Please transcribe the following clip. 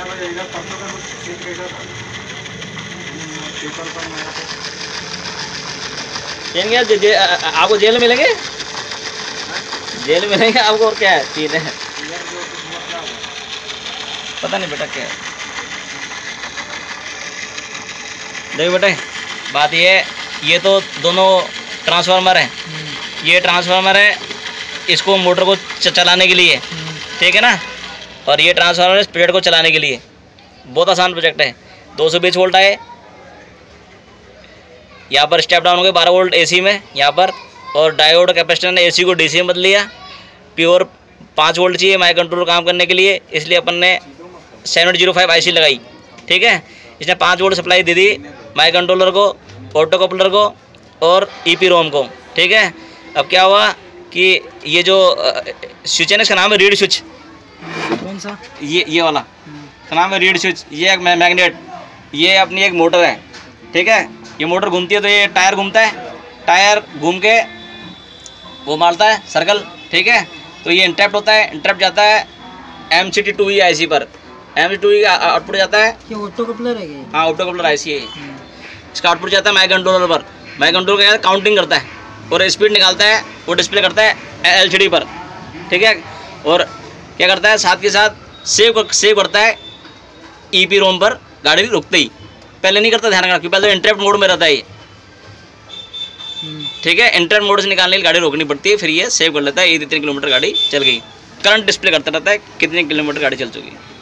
आपको जेल मिलेंगे, जेल मिलेंगे आपको, और क्या है सीन है पता नहीं बेटा क्या है। देखो बेटे बात ये तो दोनों ट्रांसफार्मर है, ये ट्रांसफार्मर है इसको मोटर को चलाने के लिए, ठीक है ना, और ये ट्रांसफार्मर है स्प्रेड को चलाने के लिए। बहुत आसान प्रोजेक्ट है। 220 वोल्ट आए, यहाँ पर स्टेप डाउन हो गए 12 वोल्ट एसी में यहाँ पर, और डायोड कैपेसिटर ने एसी को डीसी में बदल लिया। प्योर 5 वोल्ट चाहिए माइक्रो कंट्रोलर काम करने के लिए, इसलिए अपन ने 705 आईसी लगाई, ठीक है। इसने 5 वोल्ट सप्लाई दे दी माइक्रो कंट्रोलर को, ऑटो कपलर को और ईपी रोम को, ठीक है। अब क्या हुआ कि ये जो स्विच है ना, इसका नाम है रीड स्विच। कौन सा? ये वाला इसका नाम है रीड स्विच। ये एक मैग्नेट, ये अपनी एक मोटर है, ठीक है। ये मोटर घूमती है तो ये टायर घूमता है, टायर घूम के वो मारता है सर्कल, ठीक है। तो ये इंटरप्ट होता है, इंटरप्ट जाता है MCT2E आईसी पर, MCT2E आउटपुट जाता है। क्या ऑटो कपलर है क्या? हाँ ऑटो कपलर आईसी है। इसका आउटपुट जाता है माइक्रो कंट्रोलर पर। माइक्रो कंट्रोलर क्या काउंटिंग करता है और स्पीड निकालता है, वो डिस्प्ले करता है LCD पर, ठीक है। और क्या करता है साथ के साथ सेव करता है ईपी रोम पर गाड़ी रुकते ही। पहले नहीं करता, ध्यान रखना, क्योंकि पहले इंटरप्ट मोड में रहता है ये, ठीक है। इंटरप्ट मोड से निकालने के लिए गाड़ी रोकनी पड़ती है, फिर ये सेव कर लेता है ये इतने किलोमीटर गाड़ी चल गई। करंट डिस्प्ले करता रहता है कितने किलोमीटर गाड़ी चल चुकी है।